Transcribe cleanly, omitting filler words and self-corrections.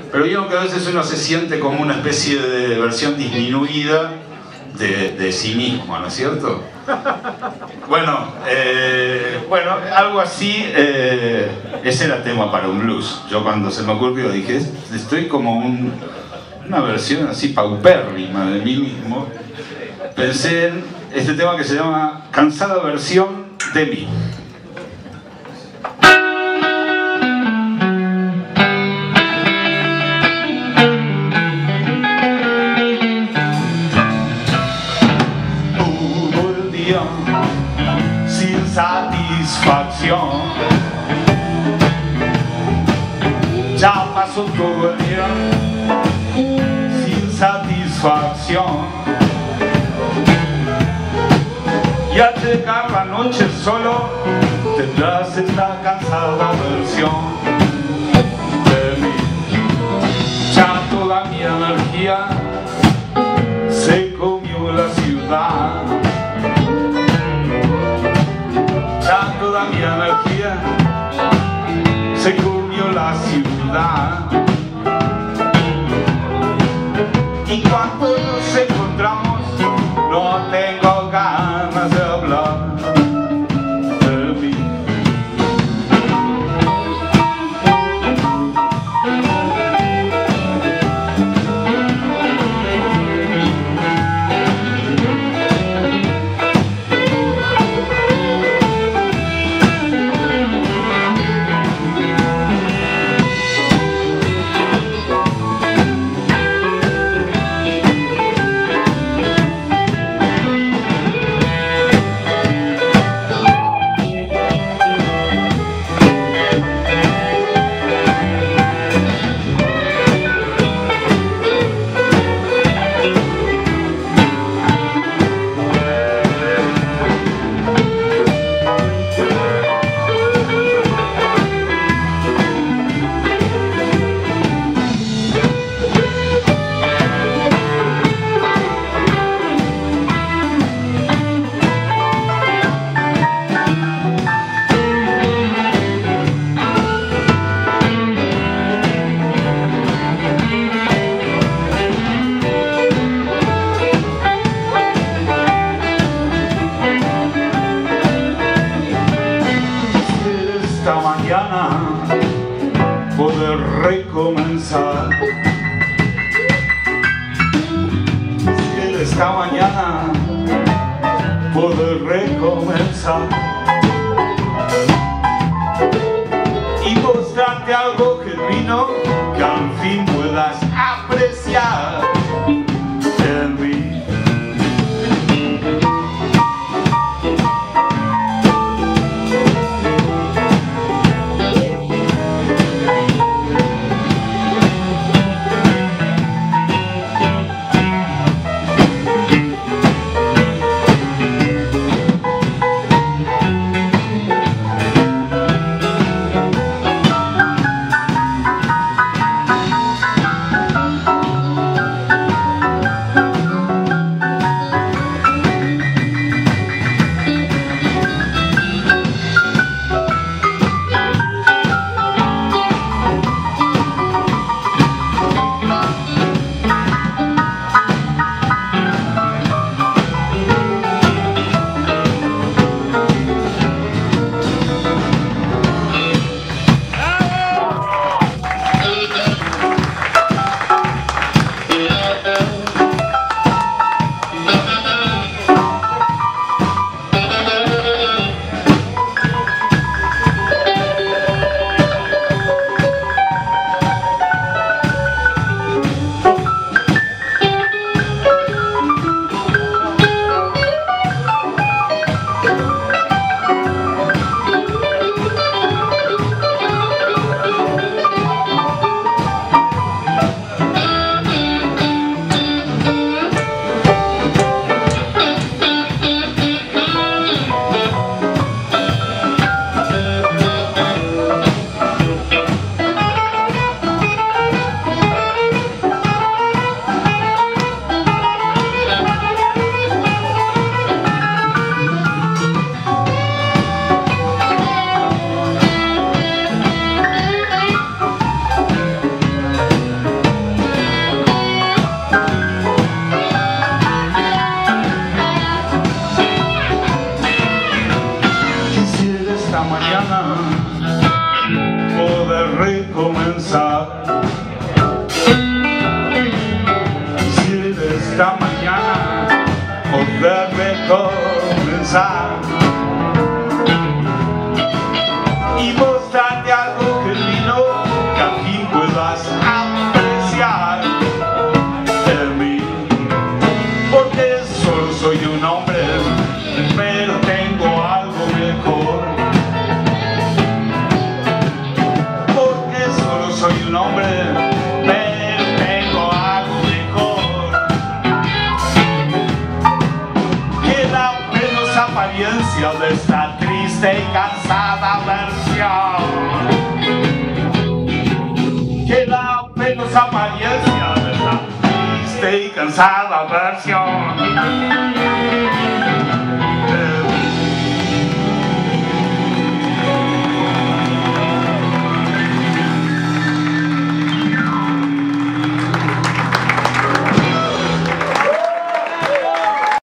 Pero vieron que a veces uno se siente como una especie de versión disminuida de sí mismo, ¿no es cierto? Bueno, algo así, ese era tema para un blues. Yo cuando se me ocurrió dije, estoy como una versión así paupérrima de mí mismo. Pensé en este tema que se llama Cansada versión de mí. Sin satisfacción, ya pasó todo el día sin satisfacción, y al llegar la noche solo tendrás esta cansada versión de mí. Ya toda mi energía se comió la ciudad. Ya toda mi energía se comió la ciudad. Y cuando nos encontramos no tengo ganas de hablar de mí. Poder recomenzar. Quisiera esta mañana poder recomenzar y mostrarte algo genuino que al fin puedas apreciar en mí. comenzar y mostrarte algo genuino que al fin puedas apreciar en mí, porque solo soy un hombre, pero tengo algo mejor, porque solo soy un hombre, pero tengo algo mejor, que la penosa apariencia de esta triste y cansada versión, que la penosa apariencia de esta triste y cansada versión